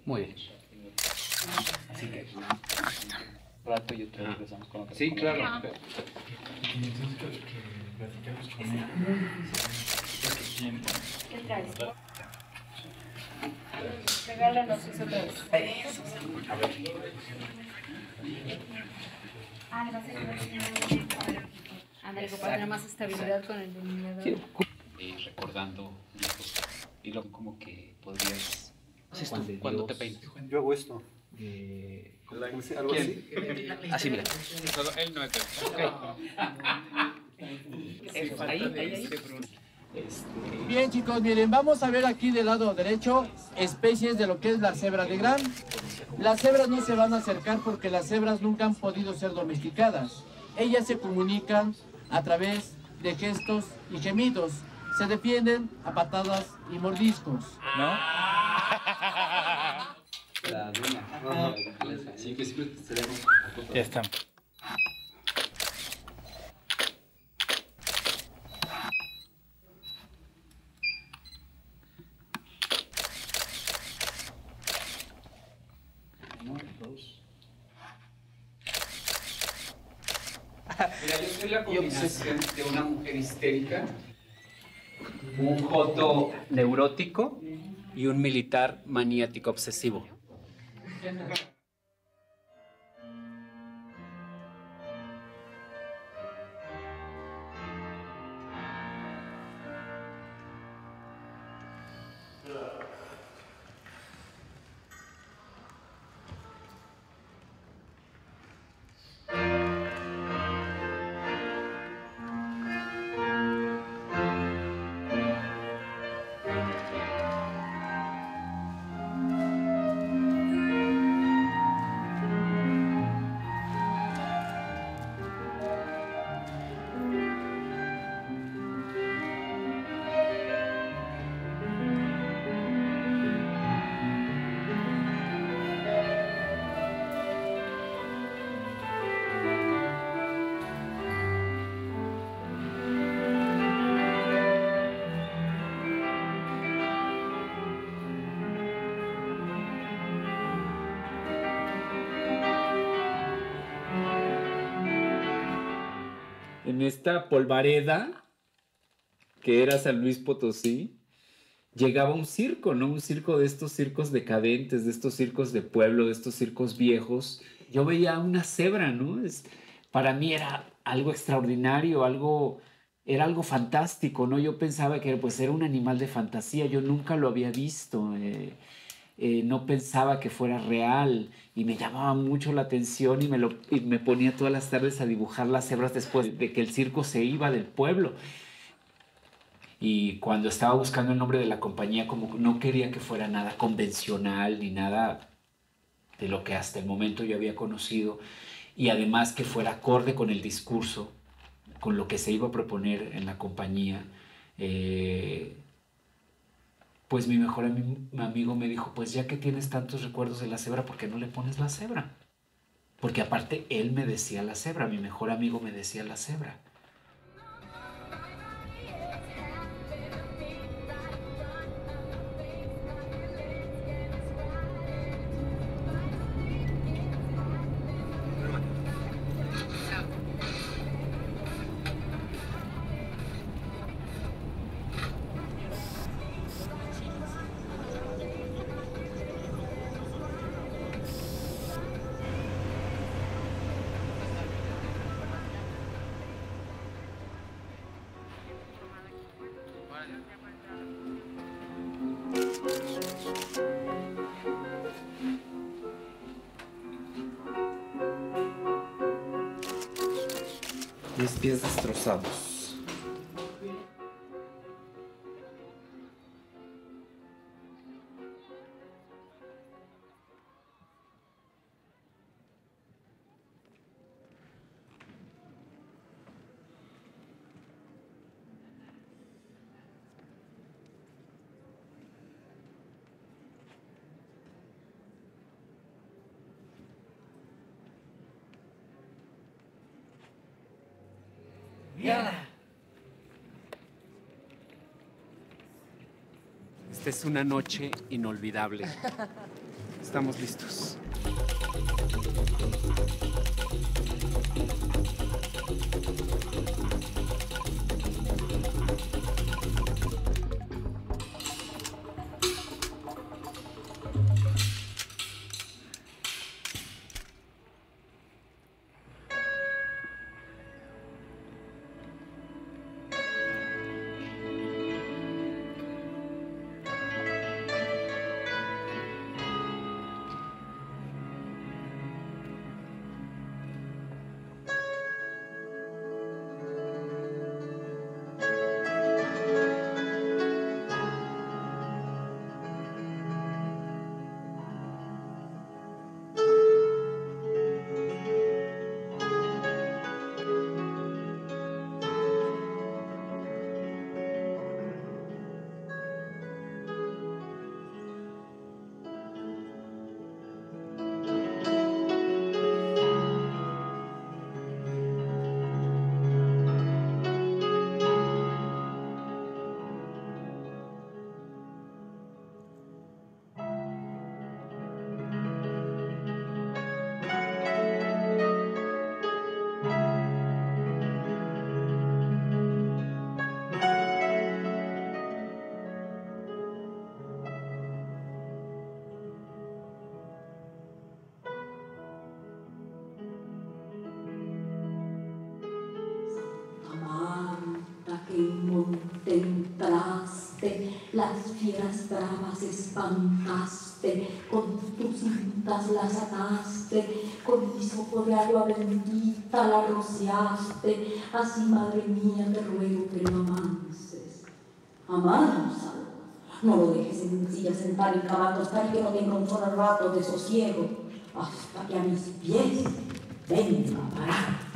Muy bien. Así que un rato y otra regresamos con otra. Sí, claro. ¿Qué traes? Regálanos eso otra vez. A ver. Ándale, para tener más estabilidad con el delineador. Recordando y lo como que podrías Cuando te peines. Yo hago esto. ¿Algo así? Así, mira. Solo él no es Ahí. Bien, chicos, miren, vamos a ver aquí del lado derecho especies de lo que es la cebra de gran. Las cebras no se van a acercar porque las cebras nunca han podido ser domesticadas. Ellas se comunican a través de gestos y gemidos. Se defienden a patadas y mordiscos. ¿No? La luna. Sí, que siempre tenemos. Ya está. Mira, yo soy la combinación de una mujer histérica, un joto neurótico y un militar maniático obsesivo. En esta polvareda, que era San Luis Potosí, llegaba un circo, ¿no? Un circo de estos circos decadentes, de estos circos de pueblo, de estos circos viejos. Yo veía una cebra, ¿no? Para mí era algo extraordinario, era algo fantástico, ¿no? Yo pensaba que pues, era un animal de fantasía, yo nunca lo había visto. No pensaba que fuera real y me llamaba mucho la atención y me ponía todas las tardes a dibujar las cebras después de que el circo se iba del pueblo. Y cuando estaba buscando el nombre de la compañía, como no quería que fuera nada convencional ni nada de lo que hasta el momento yo había conocido, y además que fuera acorde con el discurso, con lo que se iba a proponer en la compañía. Pues mi mejor amigo me dijo, pues ya que tienes tantos recuerdos de la cebra, ¿por qué no le pones la cebra? Porque aparte él me decía la cebra, mi mejor amigo me decía la cebra. Mis pies destrozados. Esta es una noche inolvidable. Estamos listos. Contemplaste, las fieras bravas espantaste, con tus cintas las ataste, con hisopo de agua bendita la rociaste. Así, madre mía, te ruego que no amanses. Amansa, no lo dejes en silla sentar en cama acostar y que no tenga un solo rato de sosiego, hasta que a mis pies venga a parar.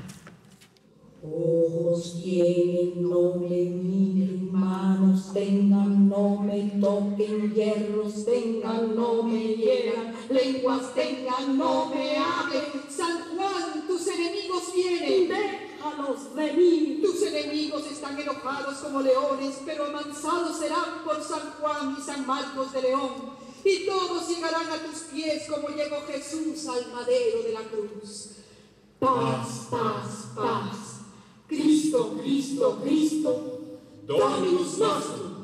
Ojos tienen, no me miren, manos tengan, no me toquen, hierros tengan, no me hieran, lenguas tengan, no me hablen. San Juan, tus enemigos vienen, déjalos venir. Tus enemigos están enojados como leones, pero amansados serán por San Juan y San Marcos de León. Y todos llegarán a tus pies como llegó Jesús al madero de la cruz. Paz, paz, paz. Cristo, Cristo, Cristo, Dominus nostrum.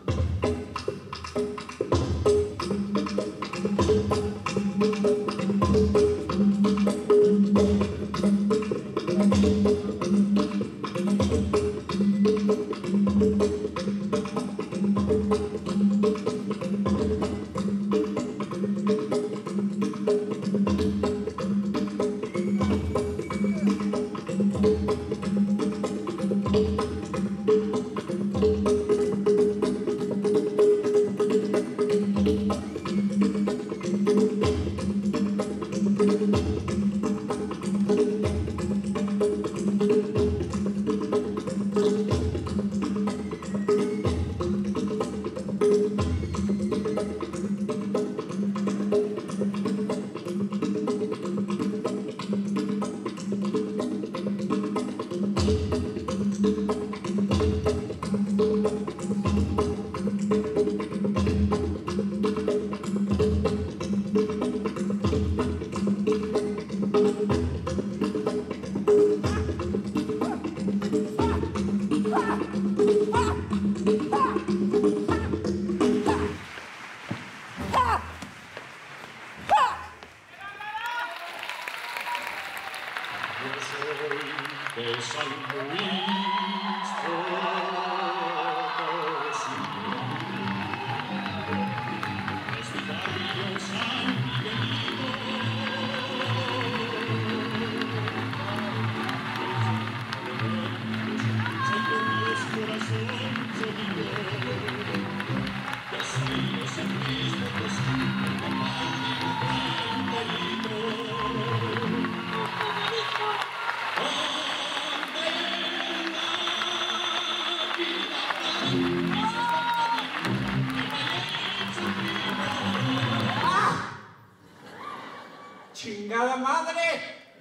¡Chingada madre!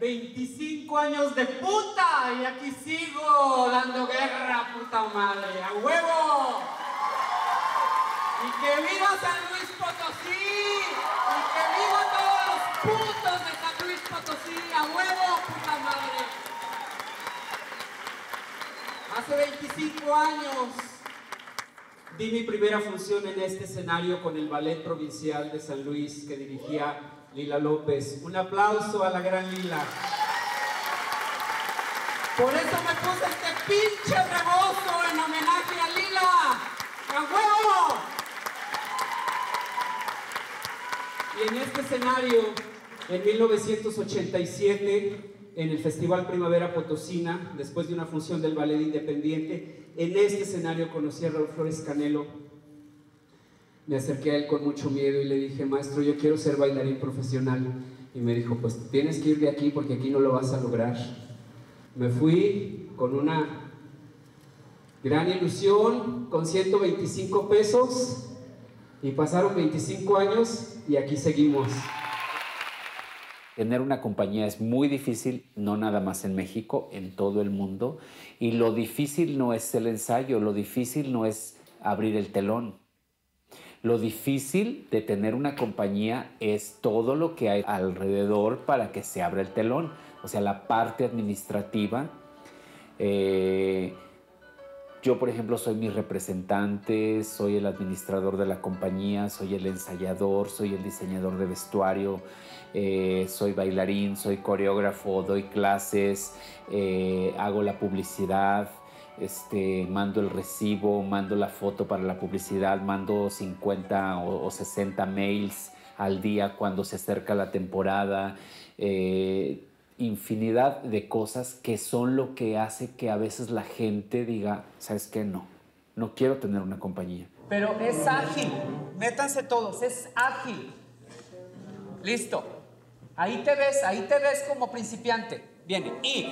25 años de puta y aquí sigo dando guerra, puta madre. ¡A huevo! ¡Y que viva San Luis Potosí! ¡Y que viva todos los putos de San Luis Potosí! ¡A huevo, puta madre! Hace 25 años di mi primera función en este escenario con el Ballet Provincial de San Luis que dirigía Lila López. Un aplauso a la gran Lila. Por eso me puse este pinche rebozo en homenaje a Lila. ¡A huevo! Y en este escenario, en 1987, en el Festival Primavera Potosina, después de una función del Ballet Independiente, en este escenario conocí a Raúl Flores Canelo. Me acerqué a él con mucho miedo y le dije, maestro, yo quiero ser bailarín profesional. Y me dijo, pues tienes que ir de aquí porque aquí no lo vas a lograr. Me fui con una gran ilusión, con 125 pesos, y pasaron 25 años y aquí seguimos. Tener una compañía es muy difícil, no nada más en México, en todo el mundo. Y lo difícil no es el ensayo, lo difícil no es abrir el telón. Lo difícil de tener una compañía es todo lo que hay alrededor para que se abra el telón. O sea, la parte administrativa. Yo, por ejemplo, soy mi representante, soy el administrador de la compañía, soy el ensayador, soy el diseñador de vestuario, soy bailarín, soy coreógrafo, doy clases, hago la publicidad, mando el recibo, mando la foto para la publicidad, mando 50 o 60 mails al día cuando se acerca la temporada. Infinidad de cosas que son lo que hace que a veces la gente diga, ¿sabes qué? No quiero tener una compañía. Pero es ágil, métanse todos, es ágil. Listo. Ahí te ves como principiante. Viene,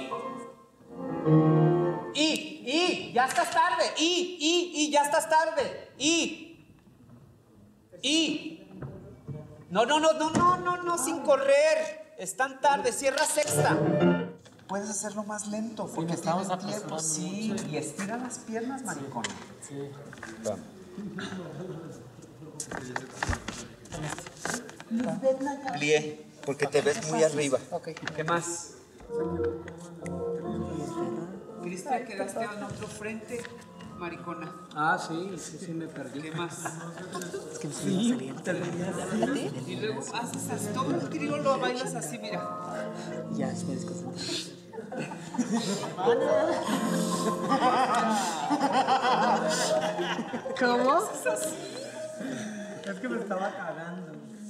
ya estás tarde, ya estás tarde, No, sin correr. Están tarde, cierra sexta. Puedes hacerlo más lento porque estamos a tiempo. Sí, y estira las piernas, maricón. Sí. Plie, porque te ves muy arriba. Ok, ¿qué más? Cristian, quedaste en otro frente, maricona. Ah, sí, me perdí. ¿Qué más? Es que sí, Y luego haces todo el trío, lo bailas así, mira. ya, es muy discutido. ¿Cómo? Es que me estaba cagando.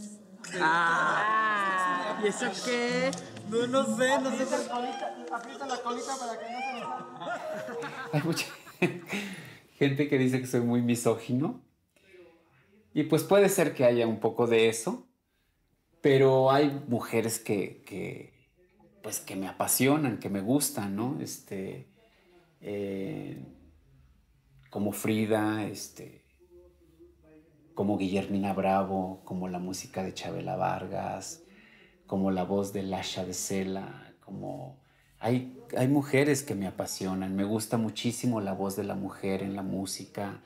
¿Y eso qué? No sé. Aprieta la colita para que no se me salga. Hay mucha gente que dice que soy muy misógino. Y pues puede ser que haya un poco de eso. Pero hay mujeres que me apasionan, que me gustan, ¿no? Como Frida, como Guillermina Bravo, como la música de Chabela Vargas, como la voz de Lasha de Sela, como... Hay mujeres que me apasionan, me gusta muchísimo la voz de la mujer en la música.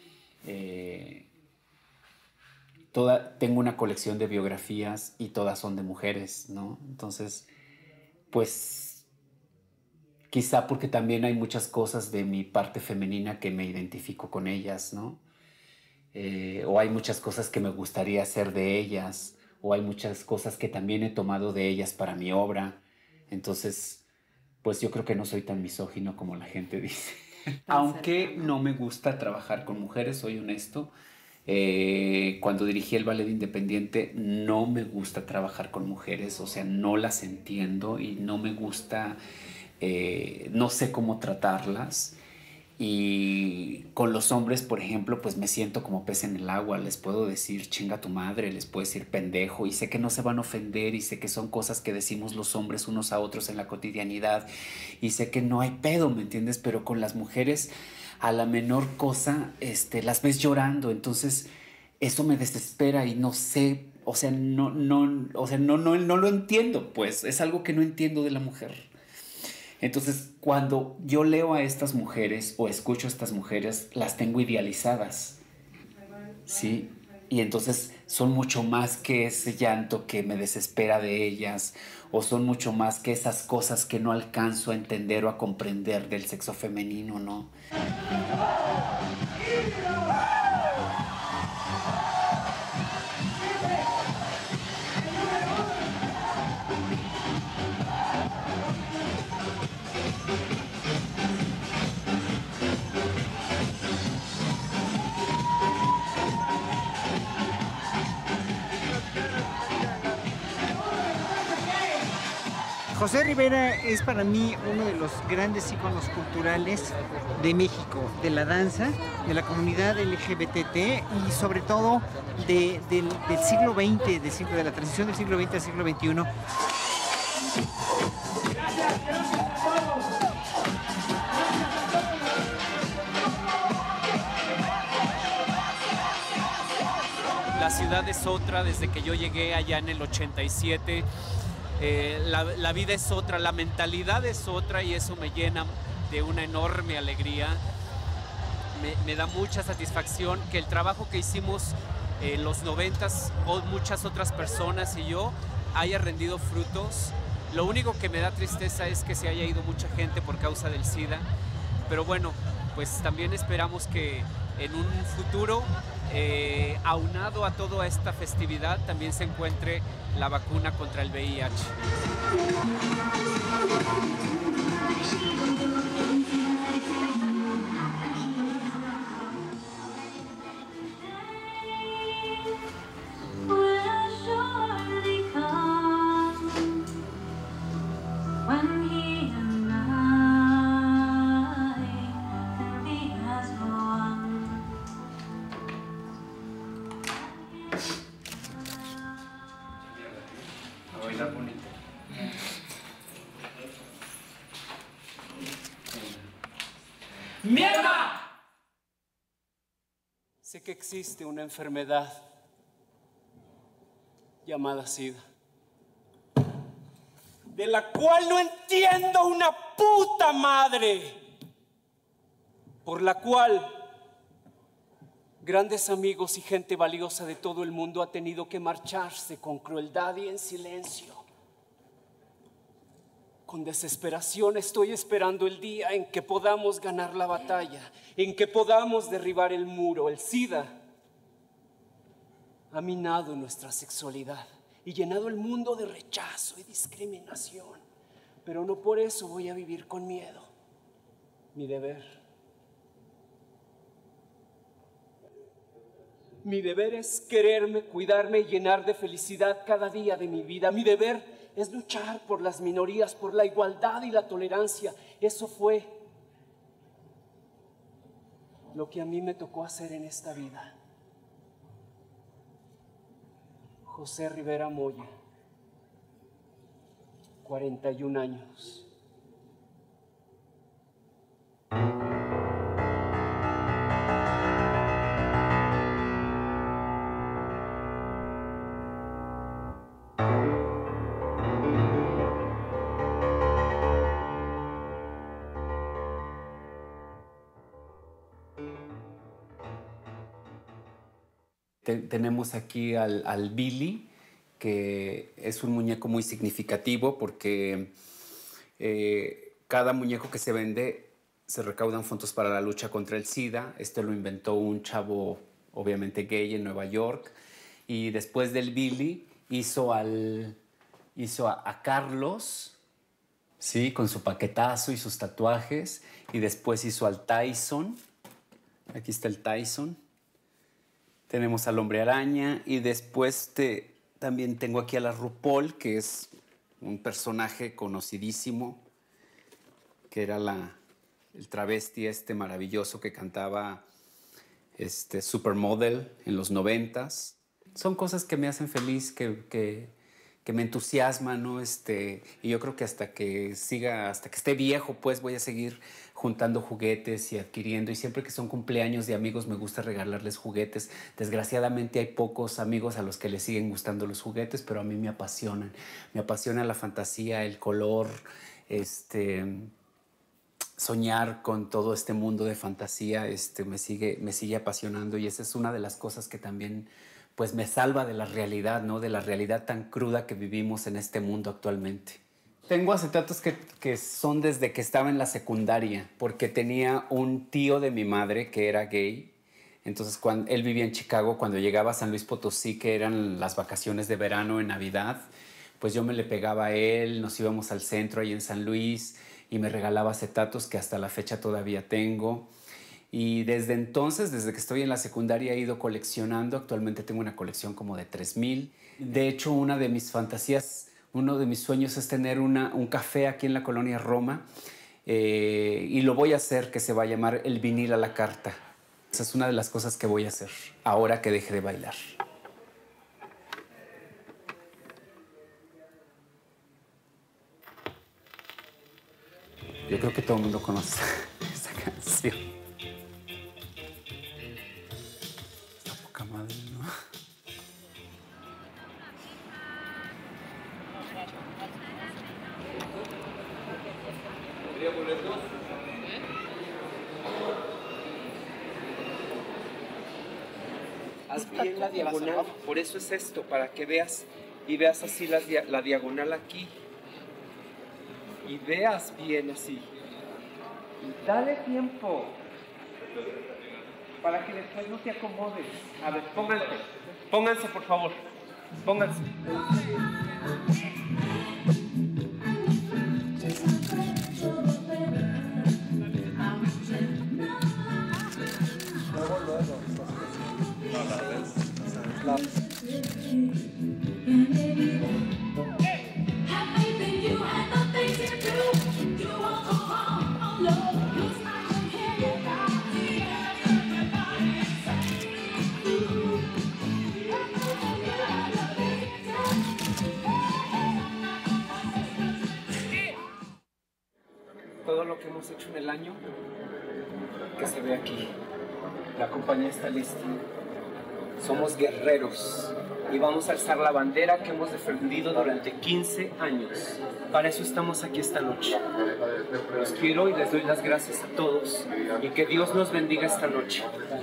Tengo una colección de biografías y todas son de mujeres, ¿no? Entonces, pues, quizá porque también hay muchas cosas de mi parte femenina que me identifico con ellas, ¿no? O hay muchas cosas que me gustaría hacer de ellas, o hay muchas cosas que también he tomado de ellas para mi obra. Entonces, pues yo creo que no soy tan misógino como la gente dice. Aunque no me gusta trabajar con mujeres, soy honesto. Cuando dirigí el Ballet Independiente no me gusta trabajar con mujeres, o sea, no las entiendo y no me gusta, no sé cómo tratarlas. Y con los hombres, por ejemplo, pues me siento como pez en el agua. Les puedo decir chinga tu madre, les puedo decir pendejo y sé que no se van a ofender y sé que son cosas que decimos los hombres unos a otros en la cotidianidad y sé que no hay pedo, ¿me entiendes? Pero con las mujeres a la menor cosa las ves llorando, entonces eso me desespera y no sé, no lo entiendo, pues es algo que no entiendo de la mujer. Entonces, cuando yo leo a estas mujeres o escucho a estas mujeres, las tengo idealizadas. ¿sí? Y entonces son mucho más que ese llanto que me desespera de ellas, o son mucho más que esas cosas que no alcanzo a entender o a comprender del sexo femenino, ¿no? José Rivera es para mí uno de los grandes íconos culturales de México, de la danza, de la comunidad LGBT y sobre todo del siglo XX, de la transición del siglo XX al siglo XXI. La ciudad es otra desde que yo llegué allá en el 87. La vida es otra, la mentalidad es otra y eso me llena de una enorme alegría. Me da mucha satisfacción que el trabajo que hicimos en los 90s, muchas otras personas y yo, haya rendido frutos. Lo único que me da tristeza es que se haya ido mucha gente por causa del SIDA. Pero bueno, pues también esperamos que en un futuro, aunado a toda esta festividad, también se encuentre la vacuna contra el VIH. ¡Mierda! Sé que existe una enfermedad llamada SIDA, de la cual no entiendo una puta madre, por la cual grandes amigos y gente valiosa de todo el mundo ha tenido que marcharse con crueldad y en silencio. Con desesperación estoy esperando el día en que podamos ganar la batalla, en que podamos derribar el muro. El SIDA ha minado nuestra sexualidad y llenado el mundo de rechazo y discriminación. Pero no por eso voy a vivir con miedo. Mi deber es quererme, cuidarme y llenar de felicidad cada día de mi vida. Mi deber es luchar por las minorías, por la igualdad y la tolerancia. Eso fue lo que a mí me tocó hacer en esta vida. José Rivera Moya, 41 años. Tenemos aquí al Billy, que es un muñeco muy significativo porque cada muñeco que se vende se recaudan fondos para la lucha contra el SIDA. Este lo inventó un chavo, obviamente gay, en Nueva York. Y después del Billy hizo a Carlos, ¿sí? Con su paquetazo y sus tatuajes. Y después hizo al Tyson. Aquí está el Tyson. Tenemos al Hombre Araña y después también tengo aquí a la RuPaul, que es un personaje conocidísimo, que era el travesti maravilloso que cantaba Supermodel en los 90s. Son cosas que me hacen feliz, que me entusiasman, ¿no? Y yo creo que hasta que esté viejo, pues voy a seguir juntando juguetes y adquiriendo. Y siempre que son cumpleaños de amigos, me gusta regalarles juguetes. Desgraciadamente hay pocos amigos a los que les siguen gustando los juguetes, pero a mí me apasionan. Me apasiona la fantasía, el color, soñar con todo este mundo de fantasía me sigue apasionando, y esa es una de las cosas que también pues me salva de la realidad, ¿no? De la realidad tan cruda que vivimos en este mundo actualmente. Tengo acetatos que son desde que estaba en la secundaria, porque tenía un tío de mi madre que era gay. Entonces, cuando él vivía en Chicago, cuando llegaba a San Luis Potosí, que eran las vacaciones de verano en Navidad, pues yo me le pegaba a él, nos íbamos al centro ahí en San Luis y me regalaba acetatos que hasta la fecha todavía tengo. Y desde entonces, desde que estoy en la secundaria, he ido coleccionando. Actualmente tengo una colección como de 3,000. De hecho, una de mis fantasías, uno de mis sueños es tener un café aquí en la colonia Roma, y lo voy a hacer, que se va a llamar El Vinil a la Carta. Esa es una de las cosas que voy a hacer ahora que deje de bailar. Yo creo que todo el mundo conoce esa canción. Está poca madre, ¿no? ¿Podría ponernos? Haz bien la diagonal, por eso es esto, para que veas y veas así la diagonal aquí. Y veas bien así. Y dale tiempo para que después no te acomodes. A ver, pónganse por favor, pónganse. Todo lo que hemos hecho en el año, que se ve aquí. La compañía está lista. Somos guerreros y vamos a alzar la bandera que hemos defendido durante 15 años. Para eso estamos aquí esta noche. Los quiero y les doy las gracias a todos y que Dios nos bendiga esta noche.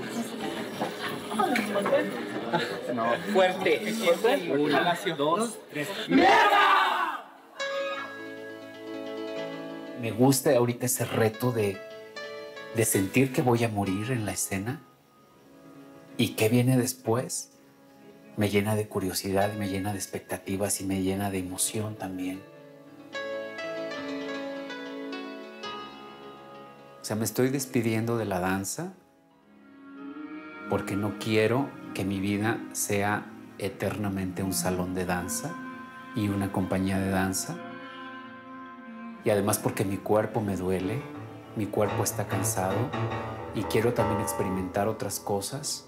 No, fuerte. 1, 2, 3. ¡Mierda! Me gusta ahorita ese reto de sentir que voy a morir en la escena. ¿Y qué viene después? Me llena de curiosidad, me llena de expectativas y me llena de emoción también. O sea, me estoy despidiendo de la danza porque no quiero que mi vida sea eternamente un salón de danza y una compañía de danza. Y además porque mi cuerpo me duele, mi cuerpo está cansado y quiero también experimentar otras cosas.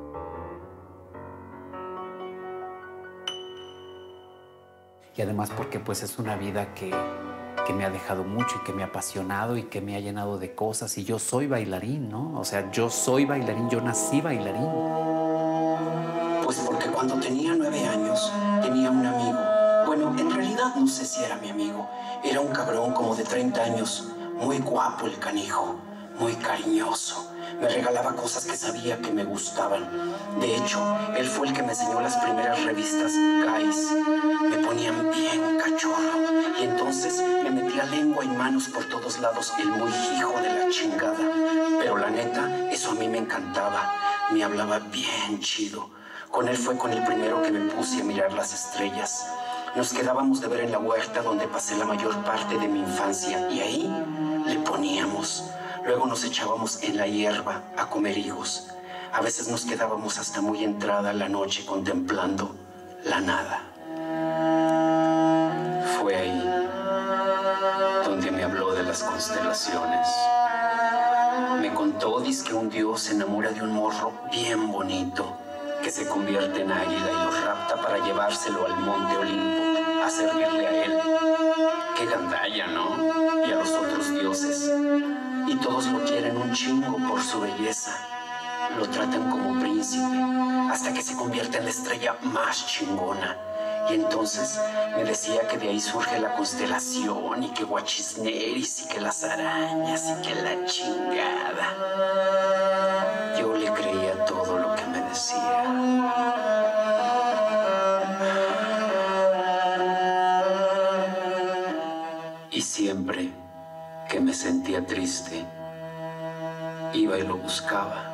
Y además porque pues es una vida que me ha dejado mucho y que me ha apasionado y que me ha llenado de cosas. Y yo soy bailarín, ¿no? O sea, yo soy bailarín, yo nací bailarín. Pues porque cuando tenía 9 años tenía un amigo. Bueno, en realidad no sé si era mi amigo. Era un cabrón como de 30 años. Muy guapo el canijo, muy cariñoso. Me regalaba cosas que sabía que me gustaban. De hecho, él fue el que me enseñó las primeras revistas Guys. Me ponían bien cachorro. Y entonces me metía lengua y manos por todos lados, el muy hijo de la chingada. Pero la neta, eso a mí me encantaba. Me hablaba bien chido. Con él fue con el primero que me puse a mirar las estrellas. Nos quedábamos de ver en la huerta donde pasé la mayor parte de mi infancia. Y ahí le poníamos. Luego nos echábamos en la hierba a comer higos. A veces nos quedábamos hasta muy entrada la noche contemplando la nada. Fue ahí donde me habló de las constelaciones. Me contó, que un dios se enamora de un morro bien bonito que se convierte en águila y lo rapta para llevárselo al monte Olimpo a servirle a él. Qué gandalla, ¿no? Y a los otros dioses. Y todos lo quieren un chingo por su belleza. Lo tratan como príncipe hasta que se convierte en la estrella más chingona. Y entonces me decía que de ahí surge la constelación y que Guachisneris y que las arañas y que la chingada. Yo le creía todo lo que me decía. Y siempre que me sentía triste, iba y lo buscaba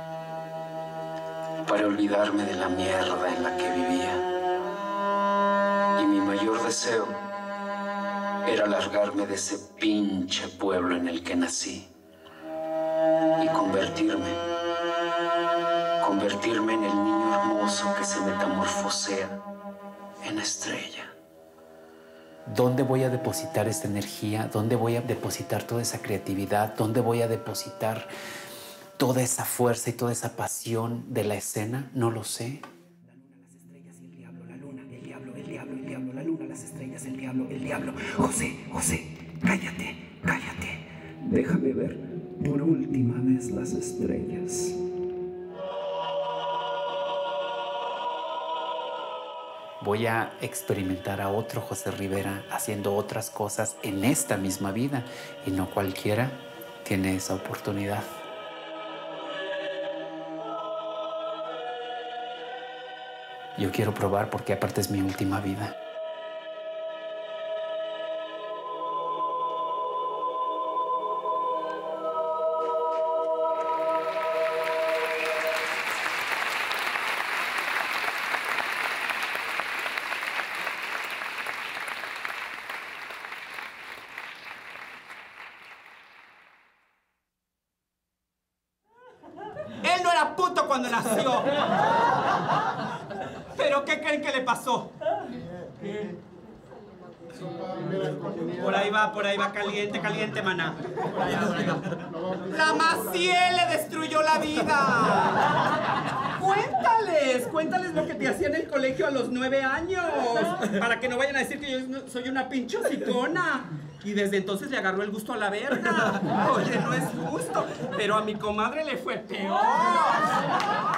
para olvidarme de la mierda en la que vivía. Y mi mayor deseo era largarme de ese pinche pueblo en el que nací y convertirme en el niño hermoso que se metamorfosea en estrella. ¿Dónde voy a depositar esta energía? ¿Dónde voy a depositar toda esa creatividad? ¿Dónde voy a depositar toda esa fuerza y toda esa pasión de la escena? No lo sé. La luna, las estrellas, el diablo. José, cállate. Déjame ver por última vez las estrellas. Voy a experimentar a otro José Rivera haciendo otras cosas en esta misma vida y no cualquiera tiene esa oportunidad. Yo quiero probar porque aparte es mi última vida. Él no era puto cuando nació. ¿Pero qué creen que le pasó? Por ahí va, caliente, maná. Por allá va. La Maciel le destruyó la vida. Cuéntales lo que te hacía en el colegio a los 9 años. Para que no vayan a decir que yo soy una pinche hocicona. Y desde entonces le agarró el gusto a la verga. Oye, no es justo, pero a mi comadre le fue peor.